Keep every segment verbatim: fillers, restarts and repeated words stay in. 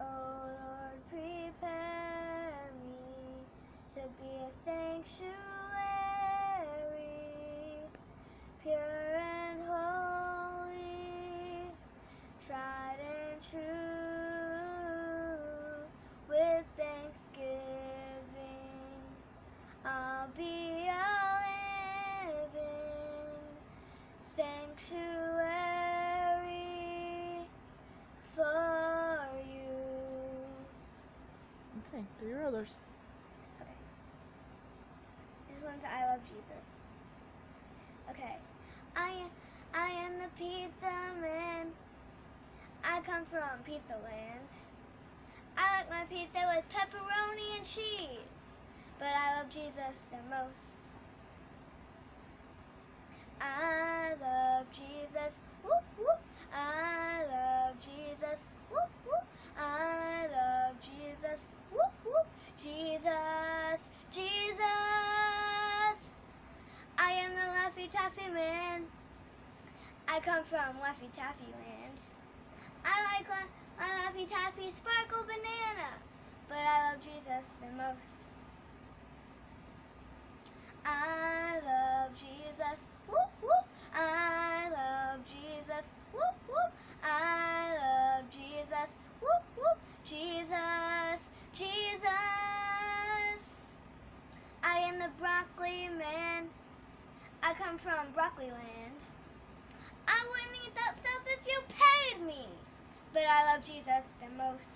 Lord, prepare me to be a sanctuary, pure and holy, tried and true. With thanksgiving, I'll be a living sanctuary for you. Okay, do your others. Okay. This one's I Love Jesus. Okay. I I am the pizza man. I come from Pizza Land. I like my pizza with pepperoni and cheese, but I love Jesus the most. I love Jesus. Whoop, whoop. I love Jesus. Whoop, whoop. I love Jesus. Whoop, whoop. Jesus, Jesus. I am the Laffy Taffy man. I come from Laffy Taffy land. I like la my Laffy Taffy sparkle banana, but I love Jesus the most. I love Jesus. Whoop, whoop. I love Jesus. Whoop, whoop. I love Jesus. Whoop, whoop. Jesus, Jesus. I am the broccoli man. I come from Broccoli Land. I wouldn't eat that stuff if you paid me, but I love Jesus the most.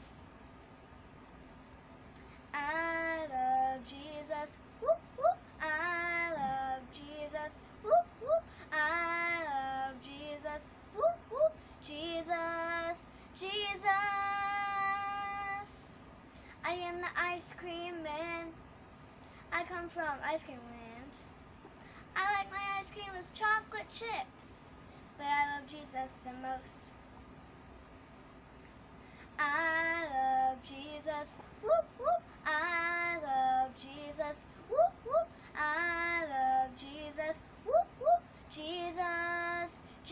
I love Jesus. Whoop, whoop. I love Jesus. Whoop, whoop. I love Jesus. Whoop, whoop. Jesus, Jesus. I am the ice cream man. I come from Ice Cream Land. I like my ice cream with chocolate chips, but I love Jesus the most. I love Jesus. Whoop, whoop. I love Jesus. Whoop, whoop. I love Jesus. Whoop, whoop. Jesus,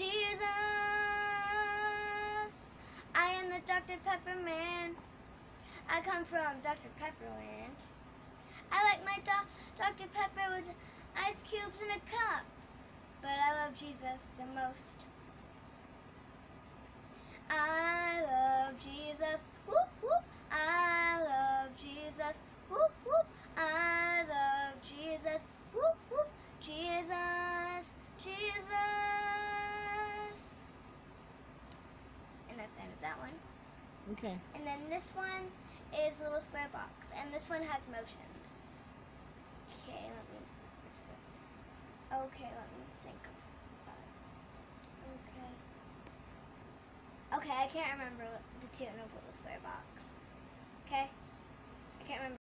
Jesus. I am the Doctor Pepper man. I come from Doctor Pepper land. I like my do Doctor Pepper with ice cubes in a cup, but I love Jesus the most. I love Jesus. Whoop, whoop. I love Jesus. Whoop, whoop. I love Jesus. Whoop, whoop. Jesus, Jesus. And that's the end of that one. Okay. And then this one is a little square box, and this one has motions. Okay, let me. Okay, let me think about it. Okay. Okay, I can't remember the two in a little square box. Okay? I can't remember.